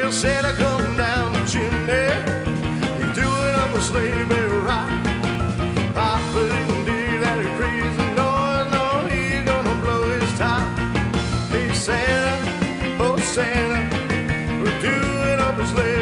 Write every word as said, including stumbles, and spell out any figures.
Well, Santa come down the chimney, he's doing up a sleigh bell rock. Papa didn't do that crazy noise, no, he's gonna blow his top. Hey Santa, oh Santa, we're doing up a sleigh